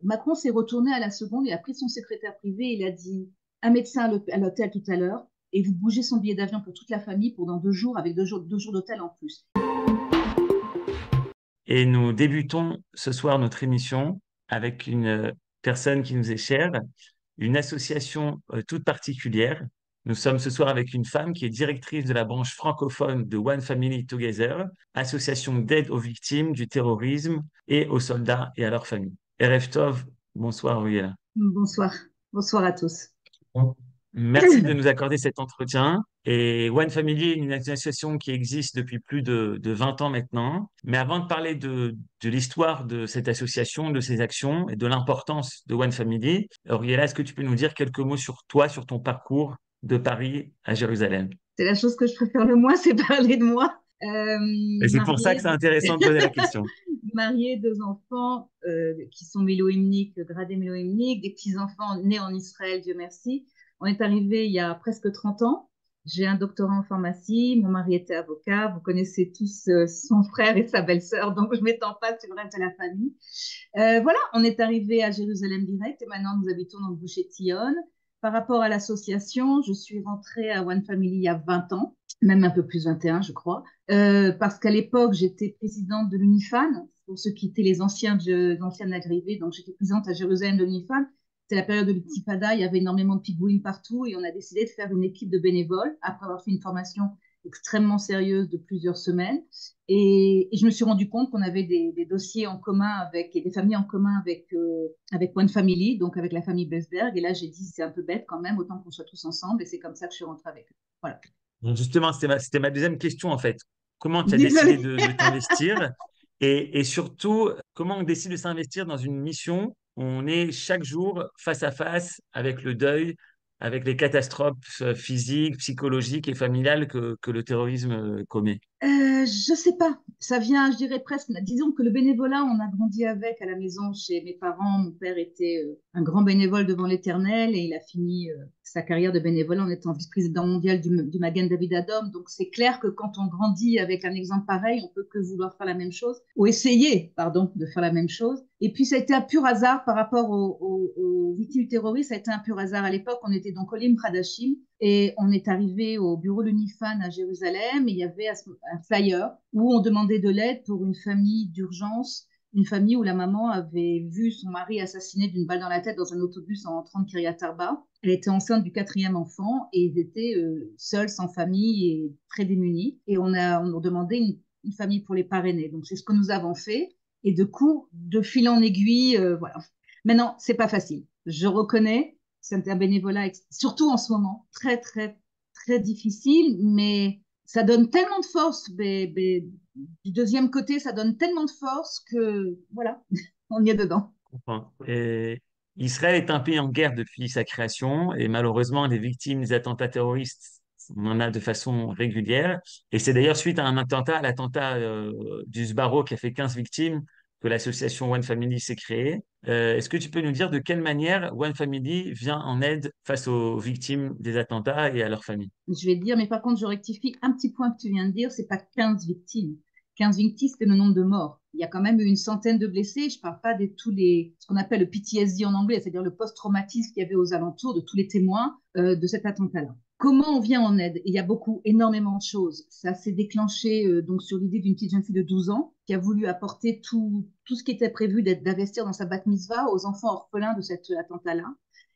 Macron s'est retourné à la seconde, il a pris son secrétaire privé, il a dit un médecin à l'hôtel tout à l'heure, et vous bougez son billet d'avion pour toute la famille pour dans 2 jours, avec 2 jours d'hôtel en plus. Et nous débutons ce soir notre émission avec une personne qui nous est chère, une association toute particulière. Nous sommes ce soir avec une femme qui est directrice de la branche francophone de One Family Together, association d'aide aux victimes du terrorisme et aux soldats et à leurs familles. Erev Tov, bonsoir Uriela. Bonsoir, bonsoir à tous. Bon. Merci de nous accorder cet entretien. Et One Family est une association qui existe depuis plus de 20 ans maintenant. Mais avant de parler de l'histoire de cette association, de ses actions et de l'importance de One Family, Auriella, est-ce que tu peux nous dire quelques mots sur toi, sur ton parcours de Paris à Jérusalem? C'est la chose que je préfère le moins, c'est parler de moi. Et c'est pour ça que Mariée, c'est intéressant de poser la question. mariée, 2 enfants qui sont méloïmniques, gradés méloïmniques, des petits-enfants nés en Israël, Dieu merci. On est arrivé il y a presque 30 ans. J'ai un doctorat en pharmacie, mon mari était avocat, vous connaissez tous son frère et sa belle-sœur, donc je ne m'étends pas sur le reste de la famille. Voilà, on est arrivé à Jérusalem direct et maintenant nous habitons dans le Boucher-Tillon. Par rapport à l'association, je suis rentrée à One Family il y a 20 ans, même un peu plus 21, je crois, parce qu'à l'époque, j'étais présidente de l'UNIFAN, pour ceux qui étaient les anciennes arrivées, donc j'étais présidente à Jérusalem de l'UNIFAN. C'était la période de l'Intifada, il y avait énormément de pigouines partout et on a décidé de faire une équipe de bénévoles après avoir fait une formation extrêmement sérieuse de plusieurs semaines. Et je me suis rendu compte qu'on avait des dossiers en commun avec, et des familles en commun avec One Family, donc avec la famille Besberg. Et là, j'ai dit, c'est un peu bête quand même, autant qu'on soit tous ensemble. Et c'est comme ça que je suis rentrée avec eux. Voilà. Donc, justement, c'était ma deuxième question en fait. Comment tu as décidé Désolée. de t'investir et surtout, comment on décide de s'investir dans une mission où on est chaque jour face à face avec le deuil, avec les catastrophes physiques, psychologiques et familiales que le terrorisme commet? Je sais pas. Ça vient, je dirais presque. Disons que le bénévolat, on a grandi avec à la maison chez mes parents. Mon père était un grand bénévole devant l'Éternel et il a fini sa carrière de bénévole en étant vice-président mondial du Magen David Adom. Donc c'est clair que quand on grandit avec un exemple pareil, on peut que vouloir faire la même chose ou essayer, pardon, de faire la même chose. Et puis ça a été un pur hasard par rapport aux victimes terroristes. Ça a été un pur hasard à l'époque. On était dans Olim Hadashim et on est arrivé au bureau de l'UNIFAN à Jérusalem et il y avait un flyer où on demandait de l'aide pour une famille d'urgence, une famille où la maman avait vu son mari assassiné d'une balle dans la tête dans un autobus en rentrant de Kiryat Arba. Elle était enceinte du 4e enfant et ils étaient seuls, sans famille et très démunis. Et on a demandé une famille pour les parrainer. Donc c'est ce que nous avons fait. Et de coup, de fil en aiguille, voilà. Maintenant, c'est pas facile. Je reconnais, c'est un bénévolat, surtout en ce moment, très, très, très difficile, mais ça donne tellement de force. Du deuxième côté, ça donne tellement de force que, voilà, on y est dedans. Enfin, et Israël est un pays en guerre depuis sa création et malheureusement, les victimes des attentats terroristes, on en a de façon régulière. Et c'est d'ailleurs suite à un attentat, à l'attentat du Sbarro qui a fait 15 victimes, que l'association One Family s'est créée. Est-ce que tu peux nous dire de quelle manière One Family vient en aide face aux victimes des attentats et à leurs familles? Je vais dire, mais par contre, je rectifie un petit point que tu viens de dire, c'est pas 15 victimes. 15 victimes, c'est le nombre de morts. Il y a quand même eu une centaine de blessés. Je ne parle pas de tous les, ce qu'on appelle le PTSD en anglais, c'est-à-dire le post-traumatisme qu'il y avait aux alentours de tous les témoins de cet attentat-là. Comment on vient en aide? Il y a beaucoup, énormément de choses. Ça s'est déclenché donc sur l'idée d'une petite jeune fille de 12 ans qui a voulu apporter tout ce qui était prévu d'investir dans sa bat mitzvah aux enfants orphelins de cet attentat-là.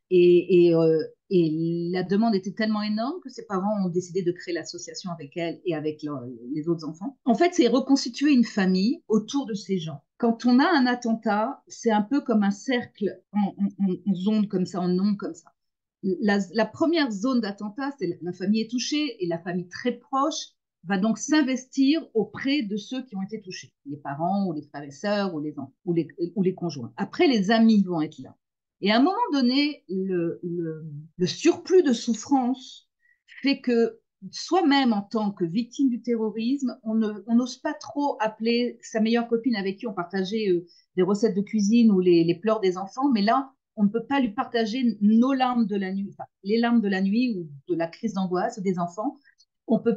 Et la demande était tellement énorme que ses parents ont décidé de créer l'association avec elle et avec les autres enfants. En fait, c'est reconstituer une famille autour de ces gens. Quand on a un attentat, c'est un peu comme un cercle en zone comme ça, en onde comme ça. La première zone d'attentat, c'est la famille est touchée et la famille très proche va donc s'investir auprès de ceux qui ont été touchés, les parents ou les frères et sœurs ou les enfants ou les conjoints. Après, les amis vont être là. Et à un moment donné, le surplus de souffrance fait que soi-même, en tant que victime du terrorisme, on n'ose pas trop appeler sa meilleure copine avec qui on partageait des recettes de cuisine ou les pleurs des enfants, mais là, on ne peut pas lui partager nos larmes de la nuit, enfin, les larmes de la nuit ou de la crise d'angoisse des enfants. On peut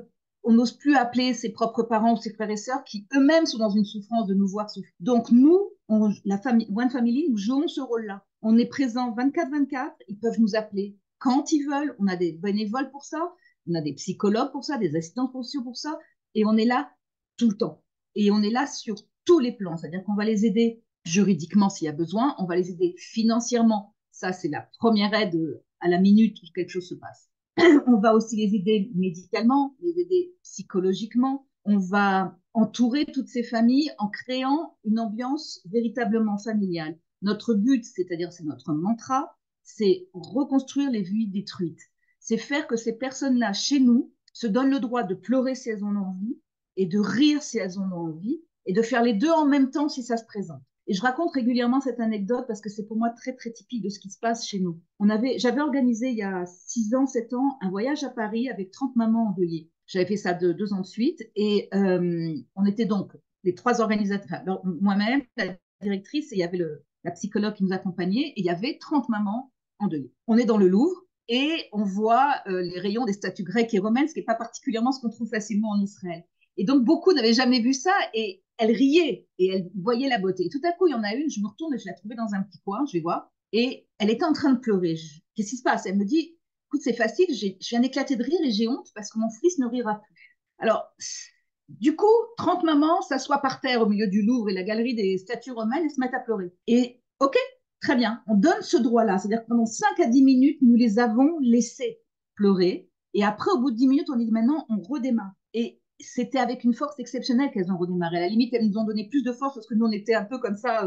on n'ose plus appeler ses propres parents ou ses frères et sœurs qui eux-mêmes sont dans une souffrance de nous voir souffrir. Donc nous, la famille, One Family, nous jouons ce rôle-là. On est présent 24/24, ils peuvent nous appeler quand ils veulent, on a des bénévoles pour ça, on a des psychologues pour ça, des assistants sociaux pour ça, et on est là tout le temps. Et on est là sur tous les plans, c'est-à-dire qu'on va les aider juridiquement s'il y a besoin, on va les aider financièrement. Ça, c'est la première aide à la minute où quelque chose se passe. On va aussi les aider médicalement, les aider psychologiquement. On va entourer toutes ces familles en créant une ambiance véritablement familiale. Notre but, c'est-à-dire c'est notre mantra, c'est reconstruire les vies détruites. C'est faire que ces personnes-là, chez nous, se donnent le droit de pleurer si elles en ont envie et de rire si elles en ont envie et de faire les deux en même temps si ça se présente. Et je raconte régulièrement cette anecdote parce que c'est pour moi très, très typique de ce qui se passe chez nous. J'avais organisé il y a 6 ans, 7 ans, un voyage à Paris avec 30 mamans endeuillées. J'avais fait ça 2 ans de suite et on était donc les 3 organisateurs, moi-même, la directrice, et il y avait la psychologue qui nous accompagnait et il y avait 30 mamans endeuillées. On est dans le Louvre et on voit les rayons des statues grecques et romaines, ce qui n'est pas particulièrement ce qu'on trouve facilement en Israël. Et donc, beaucoup n'avaient jamais vu ça et elles riaient et elles voyaient la beauté. Et tout à coup, il y en a une, je me retourne et je la trouvais dans un petit coin, je vais voir, et elle était en train de pleurer. Qu'est-ce qui se passe? Elle me dit, écoute, c'est facile, je viens d'éclater de rire et j'ai honte parce que mon fils ne rira plus. Alors, du coup, 30 mamans s'assoient par terre au milieu du Louvre et la galerie des statues romaines et se mettent à pleurer. Et ok, très bien, on donne ce droit-là, c'est-à-dire que pendant 5 à 10 minutes, nous les avons laissées pleurer. Et après, au bout de 10 minutes, on dit maintenant, on redémarre. Et c'était avec une force exceptionnelle qu'elles ont redémarré. À la limite, elles nous ont donné plus de force parce que nous, on était un peu comme ça.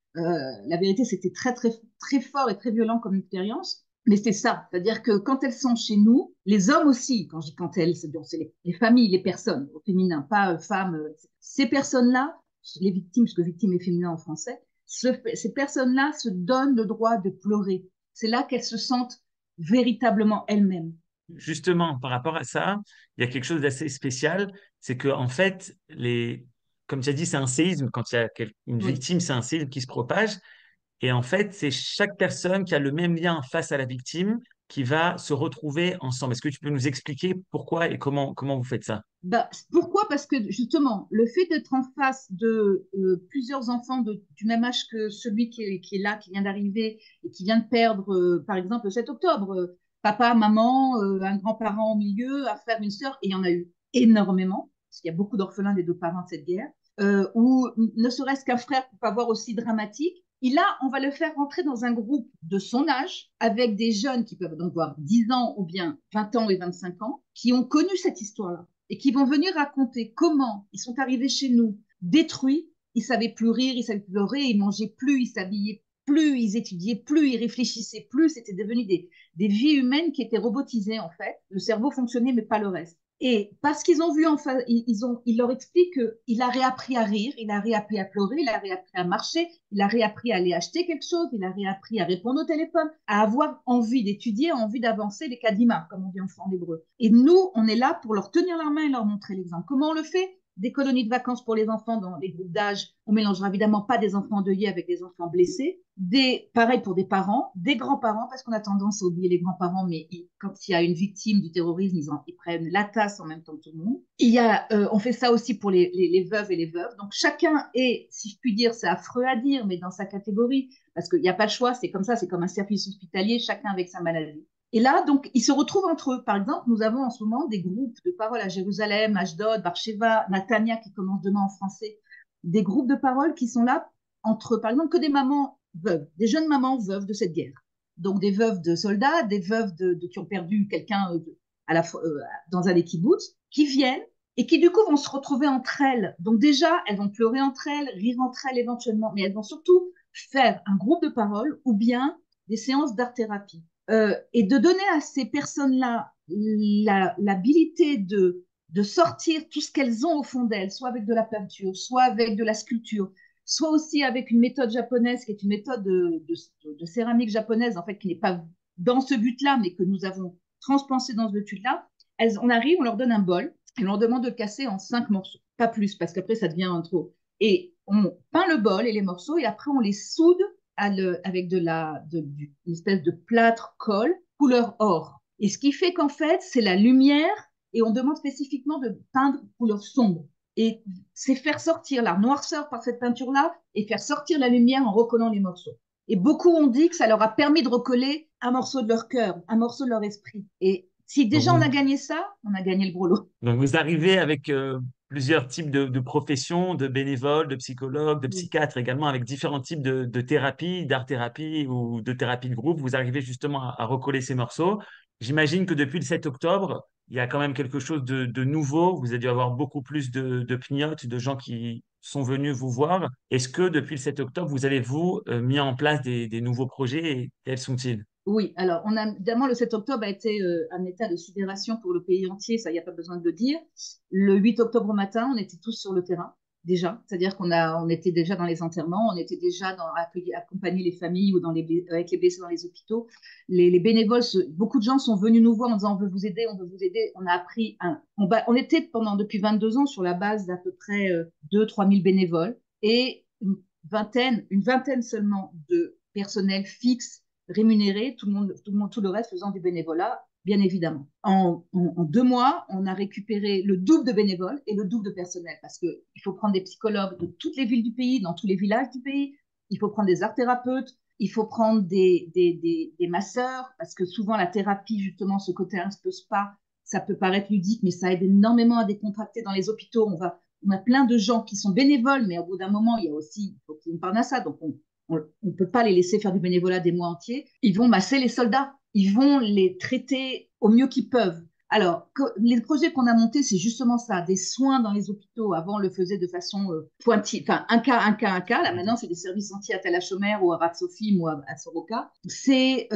La vérité, c'était très, très, très fort et très violent comme expérience. Mais c'est ça, c'est-à-dire que quand elles sont chez nous, les hommes aussi, quand je dis quand elles, c'est les familles, les personnes au féminin, pas femmes, ces personnes-là, les victimes, parce que victime est féminin en français, ces personnes-là se donnent le droit de pleurer. C'est là qu'elles se sentent véritablement elles-mêmes. Justement, par rapport à ça, il y a quelque chose d'assez spécial, c'est que en fait, comme tu as dit, c'est un séisme. Quand il y a une Oui. victime, c'est un séisme qui se propage. Et en fait, c'est chaque personne qui a le même lien face à la victime qui va se retrouver ensemble. Est-ce que tu peux nous expliquer pourquoi et comment vous faites ça? Bah, pourquoi? Parce que justement, le fait d'être en face de plusieurs enfants du même âge que celui qui est là, qui vient d'arriver et qui vient de perdre, par exemple, le 7 octobre, papa, maman, un grand-parent au milieu, un frère, une sœur, et il y en a eu énormément, parce qu'il y a beaucoup d'orphelins des 2 parents de cette guerre, ou ne serait-ce qu'un frère pour pas voir aussi dramatique. Et là, on va le faire rentrer dans un groupe de son âge, avec des jeunes qui peuvent donc avoir 10 ans ou bien 20 ans et 25 ans, qui ont connu cette histoire-là et qui vont venir raconter comment ils sont arrivés chez nous détruits, ils savaient plus rire, ils savaient plus pleurer, ils mangeaient plus, ils s'habillaient plus, ils étudiaient plus, ils réfléchissaient plus, c'était devenu des vies humaines qui étaient robotisées en fait, le cerveau fonctionnait mais pas le reste. Et parce qu'ils ont vu, enfin, il leur explique qu'il a réappris à rire, il a réappris à pleurer, il a réappris à marcher, il a réappris à aller acheter quelque chose, il a réappris à répondre au téléphone, à avoir envie d'étudier, envie d'avancer, les kadima, comme on dit en hébreu. Et nous, on est là pour leur tenir la main et leur montrer l'exemple. Comment on le fait? Des colonies de vacances pour les enfants dans les groupes d'âge. On mélangera évidemment pas des enfants endeuillés avec des enfants blessés. Pareil pour des parents, des grands-parents, parce qu'on a tendance à oublier les grands-parents, mais quand il y a une victime du terrorisme, ils prennent la tasse en même temps que tout le monde. On fait ça aussi pour les veuves et les veuves. Donc chacun est, si je puis dire, c'est affreux à dire, mais dans sa catégorie, parce qu'il n'y a pas de choix, c'est comme ça, c'est comme un service hospitalier, chacun avec sa maladie. Et là, donc, ils se retrouvent entre eux. Par exemple, nous avons en ce moment des groupes de parole à Jérusalem, Ashdod, Barsheva, Natania, qui commence demain en français. Des groupes de parole qui sont là entre, par exemple, que des mamans veuves, des jeunes mamans veuves de cette guerre. Donc, des veuves de soldats, des veuves qui ont perdu quelqu'un dans un kibbutz, qui viennent et qui, du coup, vont se retrouver entre elles. Donc, déjà, elles vont pleurer entre elles, rire entre elles éventuellement, mais elles vont surtout faire un groupe de parole ou bien des séances d'art-thérapie. Et de donner à ces personnes-là l'habilité de sortir tout ce qu'elles ont au fond d'elles, soit avec de la peinture, soit avec de la sculpture, soit aussi avec une méthode japonaise qui est une méthode de céramique japonaise, en fait, qui n'est pas dans ce but-là, mais que nous avons transpensé dans ce but-là. On arrive, on leur donne un bol, et on leur demande de le casser en 5 morceaux, pas plus, parce qu'après, ça devient trop. Et on peint le bol et les morceaux, et après, on les soude avec une espèce de plâtre colle couleur or. Et ce qui fait qu'en fait, c'est la lumière et on demande spécifiquement de peindre couleur sombre. Et c'est faire sortir la noirceur par cette peinture-là et faire sortir la lumière en recollant les morceaux. Et beaucoup ont dit que ça leur a permis de recoller un morceau de leur cœur, un morceau de leur esprit. Et si Donc, déjà on a gagné ça, on a gagné le gros lot. donc vous arrivez avec plusieurs types de professions, de bénévoles, de psychologues, de Oui. psychiatres également, avec différents types de thérapies, d'art-thérapie ou de thérapie de groupe. Vous arrivez justement à recoller ces morceaux. J'imagine que depuis le 7 octobre, il y a quand même quelque chose de nouveau. Vous avez dû avoir beaucoup plus de pignottes, de gens qui sont venus vous voir. Est-ce que depuis le 7 octobre, vous avez, vous, mis en place des nouveaux projets et quels sont-ils? Oui, alors on a évidemment le 7 octobre a été un état de sidération pour le pays entier, ça il n'y a pas besoin de le dire. Le 8 octobre au matin, on était tous sur le terrain déjà, c'est-à-dire on était déjà dans les enterrements, on était déjà accompagner les familles ou avec les blessés dans les hôpitaux. Les bénévoles, beaucoup de gens sont venus nous voir en disant on veut vous aider, on veut vous aider. On a appris on était depuis 22 ans sur la base d'à peu près 2-3 000 bénévoles et une vingtaine seulement de personnel fixe rémunérés, tout le reste faisant du bénévolat, bien évidemment. En 2 mois, on a récupéré le double de bénévoles et le double de personnel parce qu'il faut prendre des psychologues de toutes les villes du pays, dans tous les villages du pays, il faut prendre des art-thérapeutes, il faut prendre des masseurs parce que souvent la thérapie, justement, ce côté un peu spa, ça peut paraître ludique, mais ça aide énormément à décontracter dans les hôpitaux. On a plein de gens qui sont bénévoles, mais au bout d'un moment, il faut qu'il y ait une part ça. Donc, on ne peut pas les laisser faire du bénévolat des mois entiers. Ils vont masser les soldats. Ils vont les traiter au mieux qu'ils peuvent. Alors, les projets qu'on a montés, c'est justement ça, des soins dans les hôpitaux. Avant, on le faisait de façon pointille, enfin, un cas, un cas, un cas. Là, maintenant, c'est des services entiers à Tel Hachomer ou à Ratsofim ou à Soroka. C'est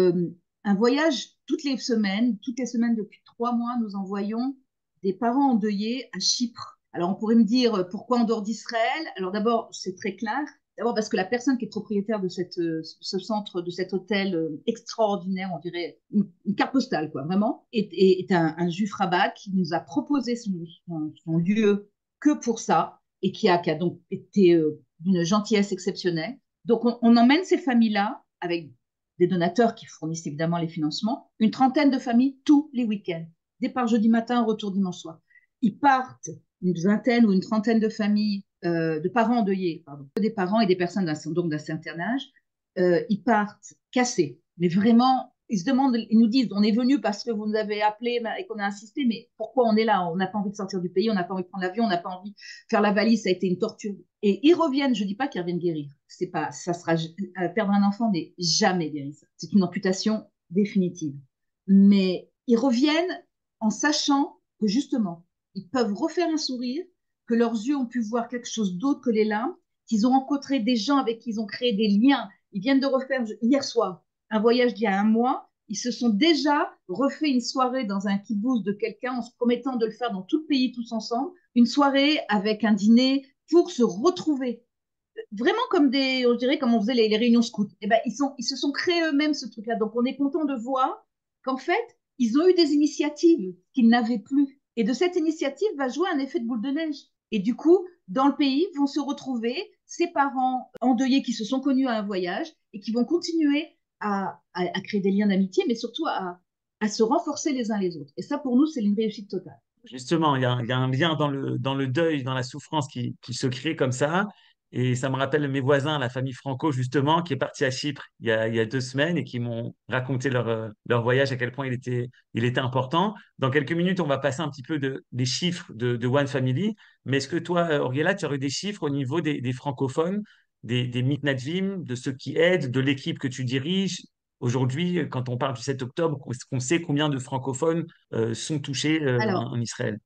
un voyage toutes les semaines. Toutes les semaines, depuis 3 mois, nous envoyons des parents endeuillés à Chypre. Alors, on pourrait me dire pourquoi en dehors d'Israël? Alors, d'abord, c'est très clair. D'abord parce que la personne qui est propriétaire de ce centre, de cet hôtel extraordinaire, on dirait une carte postale, quoi, vraiment, est un juif rabbin qui nous a proposé son lieu que pour ça et qui a donc été d'une gentillesse exceptionnelle. Donc, on emmène ces familles-là avec des donateurs qui fournissent évidemment les financements, une trentaine de familles tous les week-ends. Départ jeudi matin, retour dimanche soir. Ils partent, une vingtaine ou une trentaine de familles, de parents endeuillés, pardon, des parents et des personnes donc d'un certain âge, ils partent cassés. Mais vraiment, ils se demandent, ils nous disent, on est venu parce que vous nous avez appelé et qu'on a insisté, mais pourquoi on est là? On n'a pas envie de sortir du pays, on n'a pas envie de prendre l'avion, on n'a pas envie de faire la valise, ça a été une torture. Et ils reviennent, je ne dis pas qu'ils reviennent guérir. C'est pas, ça sera, perdre un enfant n'est jamais guérir. C'est une amputation définitive. Mais ils reviennent en sachant que justement, ils peuvent refaire un sourire, que leurs yeux ont pu voir quelque chose d'autre que les larmes, qu'ils ont rencontré des gens avec qui ils ont créé des liens. Ils viennent de refaire hier soir un voyage d'il y a un mois. Ils se sont déjà refait une soirée dans un kibbutz de quelqu'un en se promettant de le faire dans tout le pays tous ensemble. Une soirée avec un dîner pour se retrouver. Vraiment comme on dirait comme on faisait les réunions scouts. Et ben, ils se sont créés eux-mêmes ce truc-là. Donc on est content de voir qu'en fait, ils ont eu des initiatives qu'ils n'avaient plus. Et de cette initiative va jouer un effet de boule de neige. Et du coup, dans le pays, vont se retrouver ces parents endeuillés qui se sont connus à un voyage et qui vont continuer à créer des liens d'amitié, mais surtout à se renforcer les uns les autres. Et ça, pour nous, c'est une réussite totale. Justement, il y a un lien dans le deuil, dans la souffrance qui se crée comme ça. Et ça me rappelle mes voisins, la famille Franco, justement, qui est partie à Chypre il y a 2 semaines et qui m'ont raconté leur voyage, à quel point il était important. Dans quelques minutes, on va passer un petit peu des chiffres de One Family. Mais est-ce que toi, Oriela, tu aurais des chiffres au niveau des francophones, des Mitnadvim, de ceux qui aident, de l'équipe que tu diriges? Aujourd'hui, quand on parle du 7 octobre, est-ce qu'on sait combien de francophones sont touchés Alors, en Israël?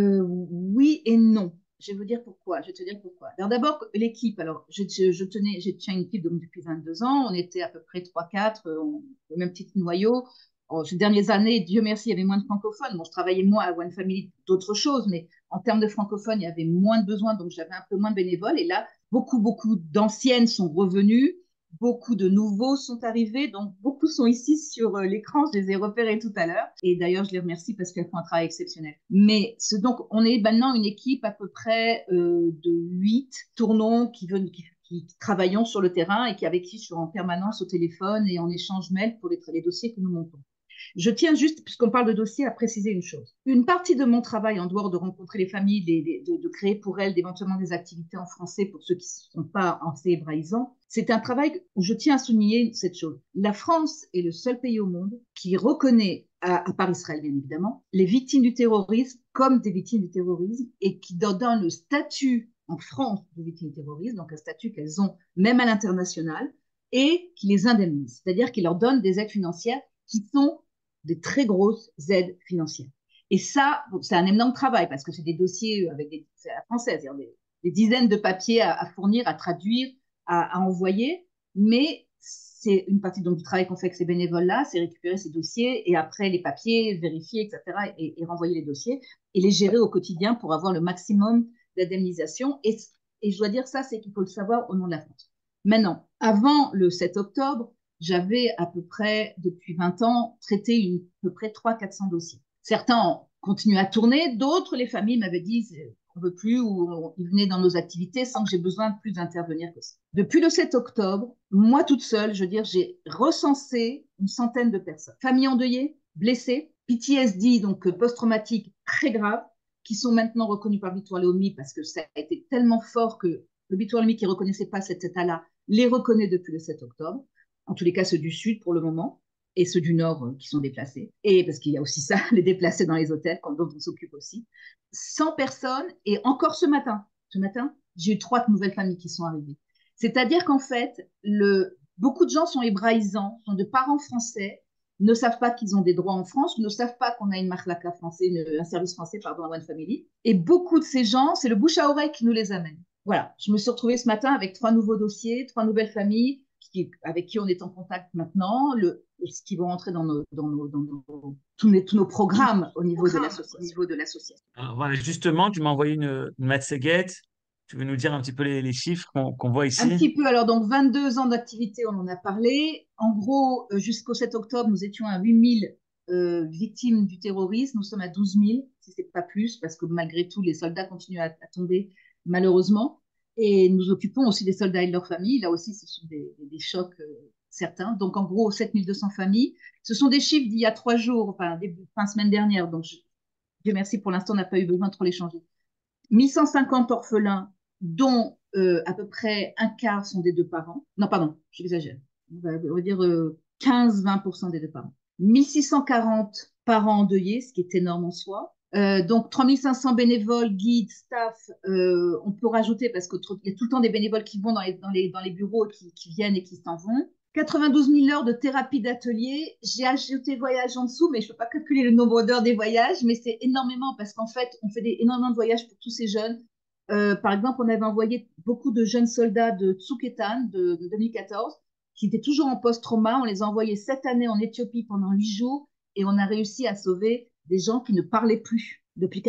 oui et non. Je vais vous dire pourquoi. Je vais te dire pourquoi. Alors d'abord, l'équipe. Alors, je tiens une équipe donc, depuis 22 ans. On était à peu près 3-4, le même petit noyau. Ces dernières années, Dieu merci, il y avait moins de francophones. Bon, je travaillais moins à One Family d'autres choses, mais en termes de francophones, il y avait moins de besoins, donc j'avais un peu moins de bénévoles. Et là, beaucoup d'anciennes sont revenues. Beaucoup de nouveaux sont arrivés, donc beaucoup sont ici sur l'écran. Je les ai repérés tout à l'heure. Et d'ailleurs, je les remercie parce qu'elles font un travail exceptionnel. Mais donc, on est maintenant une équipe à peu près de 8 tournons qui travaillons sur le terrain et avec qui je suis en permanence au téléphone et en échange mail pour les dossiers que nous montons. Je tiens juste, puisqu'on parle de dossier, à préciser une chose. Une partie de mon travail, en dehors de rencontrer les familles, de créer pour elles éventuellement des activités en français pour ceux qui ne sont pas assez hébraïsants, c'est un travail où je tiens à souligner cette chose. La France est le seul pays au monde qui reconnaît, à part Israël bien évidemment, les victimes du terrorisme comme des victimes du terrorisme et qui donne le statut en France de victimes du terrorisme, donc un statut qu'elles ont même à l'international, et qui les indemnise, c'est-à-dire qui leur donne des aides financières qui sont des très grosses aides financières. Et ça, c'est un énorme travail parce que c'est des dossiers avec c'est à la française, des dizaines de papiers à fournir, à traduire, à envoyer, mais c'est une partie donc, du travail qu'on fait avec ces bénévoles-là, c'est récupérer ces dossiers et après les papiers, vérifier, etc., et renvoyer les dossiers et les gérer au quotidien pour avoir le maximum d'indemnisation. Et je dois dire ça, c'est qu'il faut le savoir au nom de la France. Maintenant, avant le 7 octobre, j'avais à peu près, depuis 20 ans, traité à peu près 300-400 dossiers. Certains ont continué à tourner, d'autres, les familles m'avaient dit on ne veut plus ou ils venaient dans nos activités sans que j'ai besoin de plus d'intervenir que ça. Depuis le 7 octobre, moi toute seule, je veux dire, j'ai recensé une centaine de personnes. Familles endeuillées, blessées, PTSD, donc post-traumatique très grave, qui sont maintenant reconnus par Victoire Léomy parce que ça a été tellement fort que le Victoire Léomy qui ne reconnaissait pas cet état-là les reconnaît depuis le 7 octobre. En tous les cas, ceux du Sud pour le moment et ceux du Nord qui sont déplacés. Et parce qu'il y a aussi ça, les déplacés dans les hôtels, dont on s'occupe aussi. 100 personnes, et encore ce matin, j'ai eu 3 nouvelles familles qui sont arrivées. C'est-à-dire qu'en fait, beaucoup de gens sont hébraïsants, sont de parents français, ne savent pas qu'ils ont des droits en France, ne savent pas qu'on a une marlaka français, un service français, pardon, à One Family. Et beaucoup de ces gens, c'est le bouche à oreille qui nous les amène. Voilà, je me suis retrouvée ce matin avec 3 nouveaux dossiers, 3 nouvelles familles avec qui on est en contact maintenant, ce qui vont entrer dans tous nos programmes au niveau de l'association. Alors, voilà, justement, tu m'as envoyé une Matseguette. Tu veux nous dire un petit peu les chiffres qu'on voit Un ici? petit peu, alors donc 22 ans d'activité, on en a parlé. En gros, jusqu'au 7 octobre, nous étions à 8000 victimes du terrorisme. Nous sommes à 12 000, si ce n'est pas plus, parce que malgré tout, les soldats continuent à tomber, malheureusement. Et nous occupons aussi des soldats et de leurs familles. Là aussi, ce sont des chocs certains. Donc, en gros, 7200 familles. Ce sont des chiffres d'il y a 3 jours, enfin, fin semaine dernière. Donc, Dieu merci, pour l'instant, on n'a pas eu besoin de trop les changer. 1150 orphelins, dont à peu près un quart sont des 2 parents. Non, pardon, j'exagère. On va dire 15-20% des 2 parents. 1640 parents endeuillés, ce qui est énorme en soi. Donc 3500 bénévoles, guides, staff, on peut rajouter parce qu'il y a tout le temps des bénévoles qui vont dans les bureaux, qui viennent et qui s'en vont. 92 000 heures de thérapie d'atelier. J'ai ajouté voyage en dessous, mais je ne peux pas calculer le nombre d'heures des voyages, mais c'est énormément parce qu'en fait, on fait énormément de voyages pour tous ces jeunes. Par exemple, on avait envoyé beaucoup de jeunes soldats de Tsuketan de 2014 qui étaient toujours en post-trauma. On les a envoyés cette année en Éthiopie pendant 8 jours et on a réussi à sauver des gens qui ne parlaient plus depuis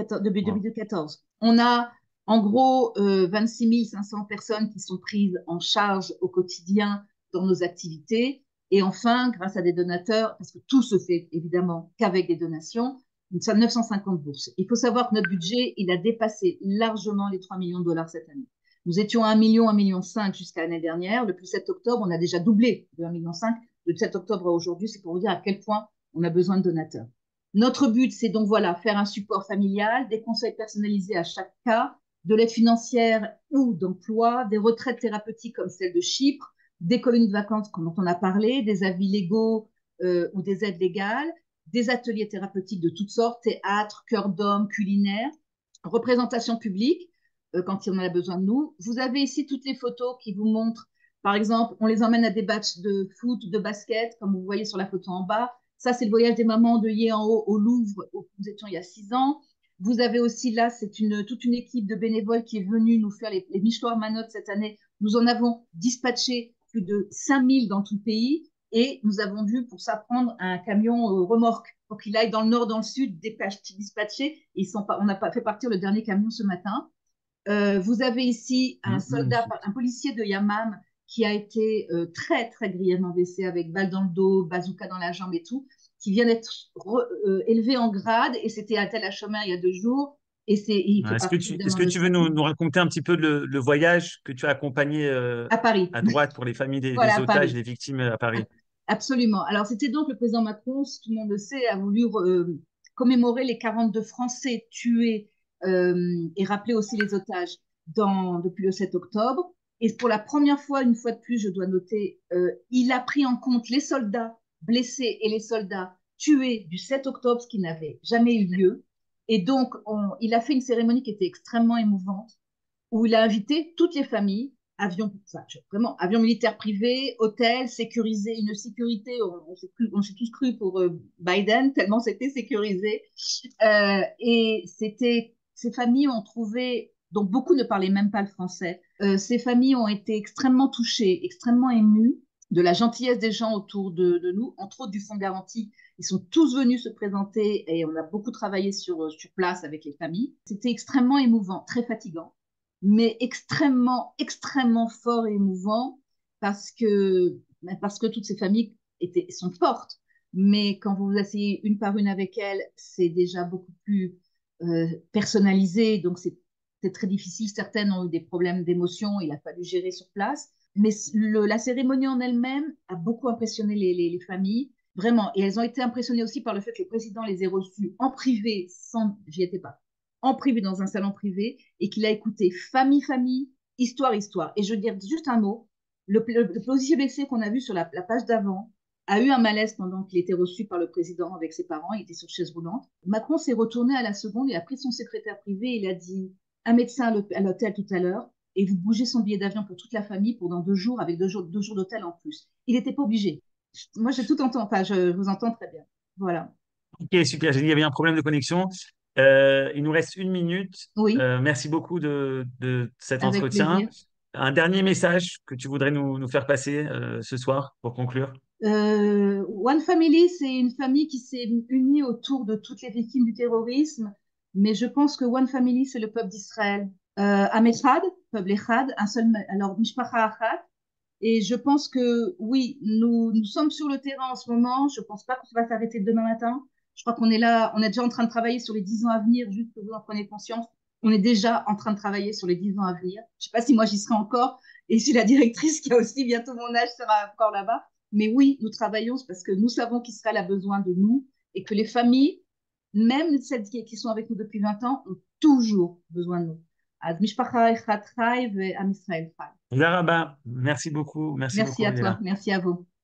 2014. On a en gros 26 500 personnes qui sont prises en charge au quotidien dans nos activités. Et enfin, grâce à des donateurs, parce que tout se fait évidemment qu'avec des donations, nous sommes 950 bourses. Il faut savoir que notre budget, il a dépassé largement les 3 millions de dollars cette année. Nous étions à 1 million, 1,5 million jusqu'à l'année dernière. Depuis 7 octobre, on a déjà doublé de 1,5 million. De 7 octobre à aujourd'hui, c'est pour vous dire à quel point on a besoin de donateurs. Notre but, c'est donc voilà, faire un support familial, des conseils personnalisés à chaque cas, de l'aide financière ou d'emploi, des retraites thérapeutiques comme celle de Chypre, des colonies de vacances dont on a parlé, des avis légaux ou des aides légales, des ateliers thérapeutiques de toutes sortes, théâtre, cœur d'homme, culinaire, représentation publique quand on a besoin de nous. Vous avez ici toutes les photos qui vous montrent, par exemple, on les emmène à des matchs de foot, de basket, comme vous voyez sur la photo en bas. Ça, c'est le voyage des mamans endeuillées en haut au Louvre, où nous étions il y a 6 ans. Vous avez aussi là, c'est toute une équipe de bénévoles qui est venue nous faire les Michelin Manottes cette année. Nous en avons dispatché plus de 5000 dans tout le pays et nous avons dû pour ça prendre un camion remorque pour qu'il aille dans le nord, dans le sud, dispatcher. On a pas fait partir le dernier camion ce matin. Vous avez ici un soldat, un policier de Yamam qui a été très, très grièvement blessé avec balle dans le dos, bazooka dans la jambe et tout, qui vient d'être élevé en grade et c'était à Tel HaShomer il y a 2 jours. Et il fait partie Est-ce évidemment que de tu veux nous raconter un petit peu le voyage que tu as accompagné à Paris. à droite pour les familles Voilà, des à otages, Paris. des victimes à Paris? Absolument. Alors, c'était donc le président Macron, tout le monde le sait, a voulu commémorer les 42 Français tués et rappeler aussi les otages depuis le 7 octobre. Et pour la première fois, une fois de plus, je dois noter, il a pris en compte les soldats blessés et les soldats tués du 7 octobre, ce qui n'avait jamais eu lieu. Et donc, il a fait une cérémonie qui était extrêmement émouvante, où il a invité toutes les familles, avions, enfin, vraiment, avions militaires privés, hôtels, sécurisés, une sécurité, on s'est tous cru pour Biden, tellement c'était sécurisé. Et ces familles ont trouvé, donc beaucoup ne parlaient même pas le français, ces familles ont été extrêmement touchées, extrêmement émues de la gentillesse des gens autour de nous, entre autres du Fonds Garantie. Ils sont tous venus se présenter et on a beaucoup travaillé sur place avec les familles. C'était extrêmement émouvant, très fatigant, mais extrêmement, extrêmement fort et émouvant parce que toutes ces familles sont fortes. Mais quand vous vous asseyez une par une avec elles, c'est déjà beaucoup plus personnalisé, donc c'est très difficile. Certaines ont eu des problèmes d'émotion, il a fallu gérer sur place. Mais la cérémonie en elle-même a beaucoup impressionné les familles, vraiment. Et elles ont été impressionnées aussi par le fait que le président les ait reçues en privé, j'y étais pas, en privé dans un salon privé, et qu'il a écouté famille, famille, histoire, histoire. Et je veux dire juste un mot, le policier blessé qu'on a vu sur la page d'avant a eu un malaise pendant qu'il était reçu par le président avec ses parents, il était sur chaise roulante. Macron s'est retourné à la seconde, il a pris son secrétaire privé, il a dit un médecin à l'hôtel tout à l'heure, et vous bougez son billet d'avion pour toute la famille pendant 2 jours, avec 2 jours d'hôtel en plus. Il n'était pas obligé. Moi, j'ai tout entendu, enfin, je vous entends très bien. Voilà. Ok, super. J'ai dit il y avait un problème de connexion. Il nous reste 1 minute. Oui, Merci beaucoup de cet avec entretien. plaisir. Un dernier message que tu voudrais nous faire passer ce soir pour conclure? One Family, c'est une famille qui s'est unie autour de toutes les victimes du terrorisme, mais je pense que One Family, c'est le peuple d'Israël. Am Echad, peuple Echad, un seul, alors Mishpacha Achad. Et je pense que oui, nous sommes sur le terrain en ce moment. Je ne pense pas que ça va s'arrêter demain matin. Je crois qu'on est là, on est déjà en train de travailler sur les 10 ans à venir, juste que vous en preniez conscience. On est déjà en train de travailler sur les 10 ans à venir. Je ne sais pas si moi j'y serai encore et si la directrice qui a aussi bientôt mon âge sera encore là-bas. Mais oui, nous travaillons parce que nous savons qu'Israël a besoin de nous et que les familles, même celles qui sont avec nous depuis 20 ans, ont toujours besoin de nous. אז משפחה אחת חי ועם ישראל חי. Laraba, merci beaucoup. Merci Merci beaucoup, à toi, Léla. merci à vous.